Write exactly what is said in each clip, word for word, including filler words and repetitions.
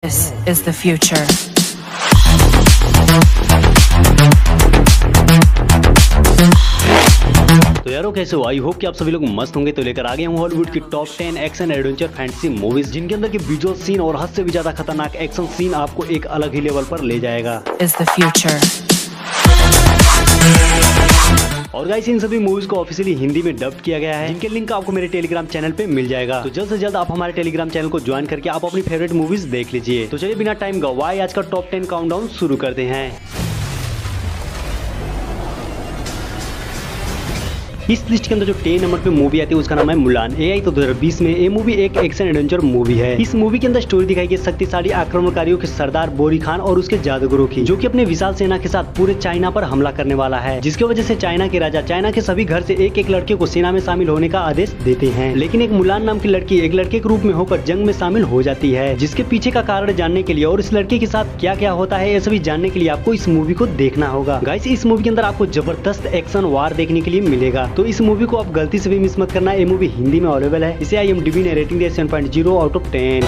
This is the future. तो यारो कैसे हो? आई होप कि आप सभी लोग मस्त होंगे। तो लेकर आ गया हूँ हॉलीवुड की top ten action adventure fantasy movies, जिनके अंदर के विजुअल सीन और हद से भी ज्यादा खतरनाक एक्शन सीन आपको एक अलग ही लेवल पर ले जाएगा। Is the future. और गाइस, इन सभी मूवीज को ऑफिशियली हिंदी में डब किया गया है, जिनके लिंक आपको मेरे टेलीग्राम चैनल पे मिल जाएगा। तो जल्द से जल्द आप हमारे टेलीग्राम चैनल को ज्वाइन करके आप अपनी फेवरेट मूवीज देख लीजिए। तो चलिए बिना टाइम गवाए आज का टॉप टेन काउंटडाउन शुरू करते हैं। इस लिस्ट के अंदर जो टेन नंबर पे मूवी आती है उसका नाम है मुलान। ए आई तो दो हज़ार बीस में ये मूवी एक एक्शन एडवेंचर मूवी है। इस मूवी के अंदर स्टोरी दिखाई गई शक्तिशाली आक्रमणकारियों के सरदार बोरी खान और उसके जादूगरों की, जो कि अपने विशाल सेना के साथ पूरे चाइना पर हमला करने वाला है, जिसकी वजह से चाइना के राजा चाइना के सभी घर से एक एक लड़के को सेना में शामिल होने का आदेश देते हैं। लेकिन एक मुलान नाम की लड़की एक लड़के के रूप में होकर जंग में शामिल हो जाती है, जिसके पीछे का कारण जानने के लिए और इस लड़के के साथ क्या क्या होता है ये सभी जानने के लिए आपको इस मूवी को देखना होगा। गाइस, इस मूवी के अंदर आपको जबरदस्त एक्शन वार देखने के लिए मिलेगा, तो इस मूवी को आप गलती से भी मिस मत करना। ये मूवी हिंदी में अवेलेबल है। इसे आई एम डी बी ने रेटिंग दिया seven point zero out of ten.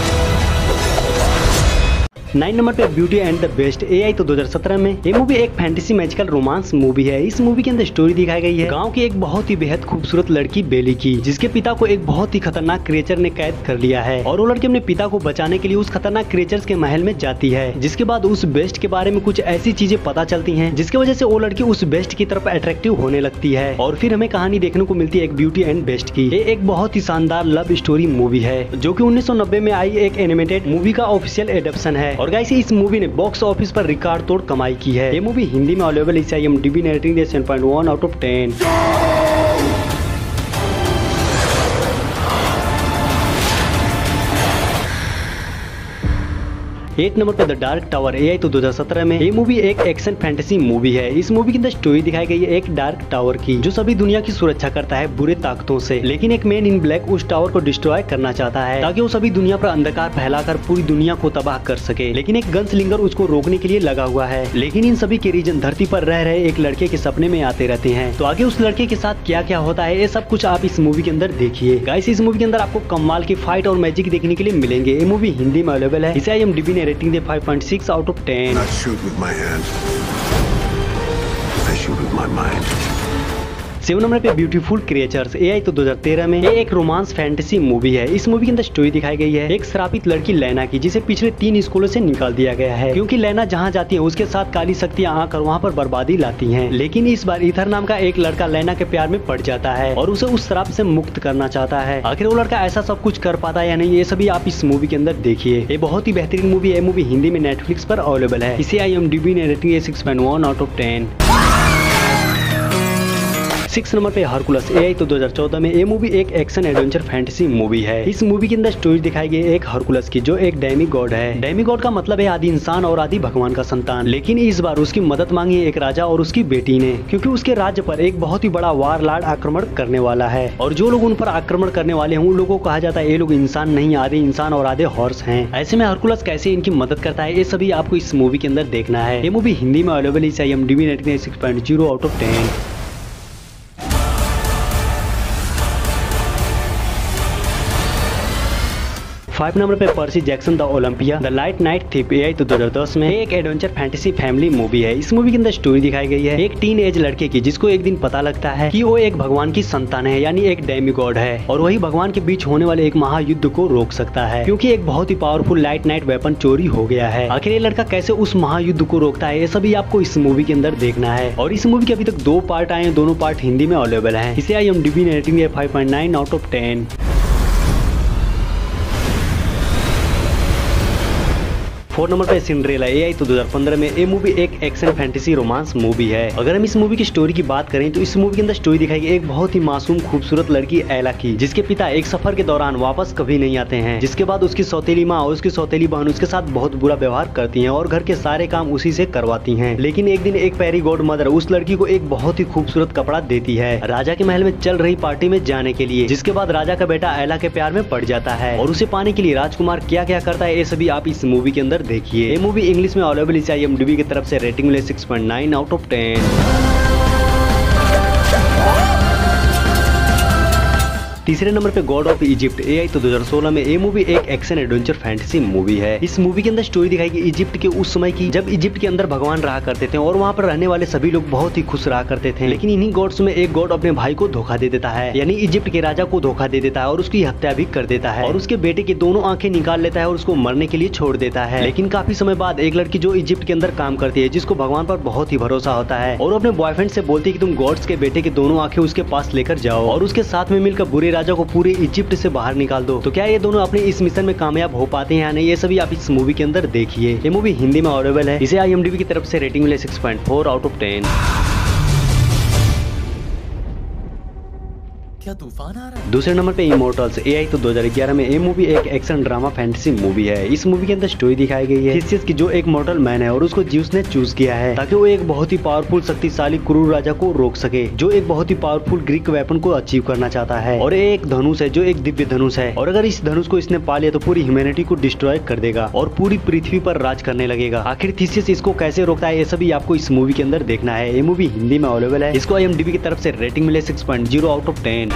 Nine नंबर पे ब्यूटी एंड द बेस्ट। ए आई तो दो हज़ार सत्रह में ये मूवी एक फैंटेसी मैजिकल रोमांस मूवी है। इस मूवी के अंदर स्टोरी दिखाई गई है गांव की एक बहुत ही बेहद खूबसूरत लड़की बेली की, जिसके पिता को एक बहुत ही खतरनाक क्रिएचर ने कैद कर लिया है, और वो लड़की अपने पिता को बचाने के लिए उस खतरनाक क्रिएचर्स के महल में जाती है। जिसके बाद उस बेस्ट के बारे में कुछ ऐसी चीजें पता चलती है, जिसकी वजह से वो लड़की उस बेस्ट की तरफ अट्रैक्टिव होने लगती है, और फिर हमें कहानी देखने को मिलती है एक ब्यूटी एंड बेस्ट की। ये एक बहुत ही शानदार लव स्टोरी मूवी है, जो की उन्नीस सौ नब्बे में आई एक एनिमेटेड मूवी का ऑफिशियल एडप्शन है। और गाइस, इस मूवी ने बॉक्स ऑफिस पर रिकॉर्ड तोड़ कमाई की है। ये मूवी हिंदी में अवेलेबल है। इसे आई एम डी बी ने रेटिंग दिया seven point one out of ten. Eight नंबर पे द डार्क टावर। ए आई तो दो हज़ार सत्रह में ये मूवी एक एक्शन फैंटेसी मूवी है। इस मूवी के अंदर स्टोरी दिखाई गई है एक डार्क टावर की, जो सभी दुनिया की सुरक्षा करता है बुरे ताकतों से। लेकिन एक मैन इन ब्लैक उस टावर को डिस्ट्रॉय करना चाहता है, ताकि वो सभी दुनिया पर अंधकार फैलाकर पूरी दुनिया को तबाह कर सके। लेकिन एक गनस्लिंगर उसको रोकने के लिए लगा हुआ है। लेकिन इन सभी के रीजन धरती पर रह रहे एक लड़के के सपने में आते रहते हैं। तो आगे उस लड़के के साथ क्या क्या होता है ये सब कुछ आप इस मूवी के अंदर देखिए। गाइस, इस मूवी के अंदर आपको कमाल की फाइट और मैजिक देखने के लिए मिलेंगे। ये मूवी हिंदी में अवेलेबल है। इसे आई एम डी बी ने रेटिंग दे five point six out of ten. I shoot with my hand. I shoot with my mind. Seven नंबर पे ब्यूटीफुल क्रिएचर्स। ए आई तो दो हज़ार तेरह में ये एक रोमांस फैंटेसी मूवी है। इस मूवी के अंदर स्टोरी दिखाई गई है एक श्रापित लड़की लैना की, जिसे पिछले तीन स्कूलों से निकाल दिया गया है, क्योंकि लैना जहां जाती है उसके साथ काली शक्तियां आकर वहां पर बर्बादी लाती हैं। लेकिन इस बार इथर नाम का एक लड़का लैना के प्यार में पड़ जाता है और उसे उस श्राप से मुक्त करना चाहता है। आखिर वो लड़का ऐसा सब कुछ कर पाता है या नहीं, ये सभी आप इस मूवी के अंदर देखिए। ये बहुत ही बेहतरीन मूवी है। मूवी हिंदी में नेटफ्लिक्स पर अवेलेबल है। इसे आई एम डी बी ने rating six point one out of ten. Six नंबर पे हरकुलस। ए आई तो दो हज़ार चौदह में ये मूवी एक एक्शन एडवेंचर फैंटेसी मूवी है। इस मूवी के अंदर स्टोरी दिखाई गई एक हरकुलस की, जो एक डेमी गॉड है। डेमी गॉड का मतलब है आदि इंसान और आदि भगवान का संतान। लेकिन इस बार उसकी मदद मांगी एक राजा और उसकी बेटी ने, क्योंकि उसके राज्य पर एक बहुत ही बड़ा वारलॉर्ड आक्रमण करने वाला है, और जो लोग उन पर आक्रमण करने वाले हैं उन लोगों को कहा जाता है ये लोग इंसान नहीं, आधे इंसान और आधे हॉर्स हैं। ऐसे में हरकुलस कैसे इनकी मदद करता है ये सभी आपको इस मूवी के अंदर देखना है। ये मूवी हिंदी में अवेलेबल है। I M D B rating six point zero out of ten. Five नंबर पे Percy Jackson the Olympia the lightning thief. ए आई तो दो हज़ार दस में एक एडवेंचर फैंटेसी फैमिली मूवी है। इस मूवी के अंदर स्टोरी दिखाई गई है एक टीन एज लड़के की, जिसको एक दिन पता लगता है कि वो एक भगवान की संतान है, यानी एक डेमी गॉड है, और वही भगवान के बीच होने वाले एक महायुद्ध को रोक सकता है, क्योंकि एक बहुत ही पावरफुल लाइट नाइट वेपन चोरी हो गया है। आखिर ये लड़का कैसे उस महायुद्ध को रोकता है ये सभी आपको इस मूवी के अंदर देखना है। और इस मूवी के अभी तक दो पार्ट आए हैं, दोनों पार्ट हिंदी में अवेलेबल है। इसे आई एम डी बी ने रेटिंग है five point nine out of ten. Four नंबर पे सिंड्रेला। ए आई तो दो हज़ार पंद्रह में ये मूवी एक एक्शन फैंटेसी रोमांस मूवी है। अगर हम इस मूवी की स्टोरी की बात करें तो इस मूवी के अंदर स्टोरी दिखाई गई एक बहुत ही मासूम खूबसूरत लड़की एला की, जिसके पिता एक सफर के दौरान वापस कभी नहीं आते हैं, जिसके बाद उसकी सौतेली माँ और उसकी सौतेली बहन उसके साथ बहुत बुरा व्यवहार करती हैं और घर के सारे काम उसी से करवाती हैं। लेकिन एक दिन एक पैरी गॉड मदर उस लड़की को एक बहुत ही खूबसूरत कपड़ा देती है राजा के महल में चल रही पार्टी में जाने के लिए, जिसके बाद राजा का बेटा एला के प्यार में पड़ जाता है, और उसे पाने के लिए राजकुमार क्या क्या करता है ये सभी आप इस मूवी के अंदर देखिए। ये मूवी इंग्लिश में अवेलेबल है। आई एम डी बी की तरफ से रेटिंग मिले six point nine out of ten. तीसरे नंबर पे गॉड ऑफ इजिप्ट ए आई तो दो हज़ार सोलह में। ये मूवी एक एक्शन एडवेंचर फैंटेसी मूवी है। इस मूवी के अंदर स्टोरी दिखाई गई इजिप्ट के उस समय की जब इजिप्ट के अंदर भगवान रहा करते थे और वहाँ पर रहने वाले सभी लोग बहुत ही खुश रहा करते थे। लेकिन इन्हीं गॉड्स में एक गॉड अपने भाई को धोखा दे देता है, यानी इजिप्ट के राजा को धोखा दे देता है और उसकी हत्या भी कर देता है और उसके बेटे की दोनों आंखें निकाल लेता है और उसको मरने के लिए छोड़ देता है। लेकिन काफी समय बाद एक लड़की जो इजिप्ट के अंदर काम करती है, जिसको भगवान पर बहुत ही भरोसा होता है, और अपने बॉयफ्रेंड से बोलती है कि तुम गॉड्स के बेटे की दोनों आंखें उसके पास लेकर जाओ और उसके साथ में मिलकर बुरे राजा को पूरे इजिप्ट से बाहर निकाल दो। तो क्या ये दोनों अपने इस मिशन में कामयाब हो पाते हैं या नहीं, ये सभी आप इस मूवी के अंदर देखिए। ये मूवी हिंदी में अवेलेबल है। इसे आई एम डी बी की तरफ से रेटिंग मिले six point four out of ten. क्या तूफान आ रहा है? दूसरे नंबर पे इमोर्टल्स ए आई तो दो हज़ार ग्यारह में। ये मूवी एक एक्शन ड्रामा फैंटेसी मूवी है। इस मूवी के अंदर स्टोरी दिखाई गई है थिसियस की, जो एक मॉर्टल मैन है और उसको ज्यूस ने चूज किया है ताकि वो एक बहुत ही पावरफुल शक्तिशाली क्रूर राजा को रोक सके, जो एक बहुत ही पावरफुल ग्रीक वेपन को अचीव करना चाहता है। और एक धनुष है जो एक दिव्य धनुष है, और अगर इस धनुष को इसने पा लिया तो पूरी ह्यूमैनिटी को डिस्ट्रॉय कर देगा और पूरी पृथ्वी पर राज करने लगेगा। आखिर थिसियस इसको कैसे रोकता है, ये सभी आपको इस मूवी के अंदर देखना है। ये मूवी हिंदी में अवेलेबल है। इसको आई एम डी बी की तरफ से रेटिंग मिले six point zero out of ten.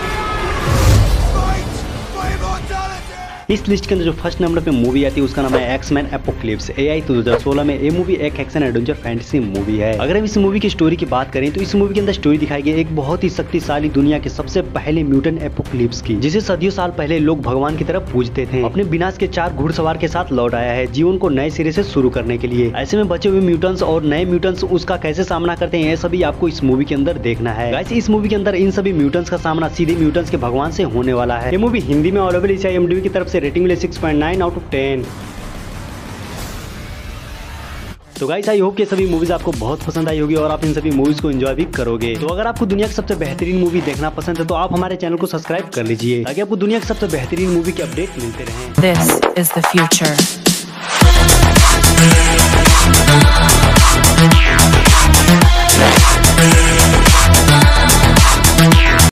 इस लिस्ट के अंदर जो फर्स्ट नंबर पे मूवी आती है उसका नाम है एक्स मैन एपोक्लिप्स ए आई तो दो हज़ार सोलह में। ये मूवी एक एक्शन एडवेंचर फैंटेसी मूवी है। अगर हम इस मूवी की स्टोरी की बात करें तो इस मूवी के अंदर स्टोरी दिखाई गई एक बहुत ही शक्तिशाली दुनिया के सबसे पहले म्यूटेंट एपोक्लिप्स की, जिसे सदियों साल पहले लोग भगवान की तरफ पूजते थे। अपने विनाश के चार घुड़सवार के साथ लौट आया है जीवन को नए सिरे से शुरू करने के लिए। ऐसे में बचे हुए म्यूटेंट्स और नए म्यूटेंट्स उसका कैसे सामना करते हैं, ये सभी आपको इस मूवी के अंदर देखना है। गाइस, इस मूवी के अंदर इन सभी म्यूटेंट्स का सामना सीधे म्यूटेंट्स के भगवान से होने वाला है। ये मूवी हिंदी में अवेलेबल है। आई एम डी बी की तरफ से रेटिंग मिले six point nine out of ten. तो गाइस, आई होप कि सभी मूवीज आपको बहुत पसंद आई होगी और आप इन सभी मूवीज को एंजॉय भी करोगे। तो अगर आपको दुनिया की सबसे बेहतरीन मूवी देखना पसंद है तो आप हमारे चैनल को सब्सक्राइब कर लीजिए ताकि आपको दुनिया की सबसे बेहतरीन मूवी के अपडेट मिलते रहें। This is the future.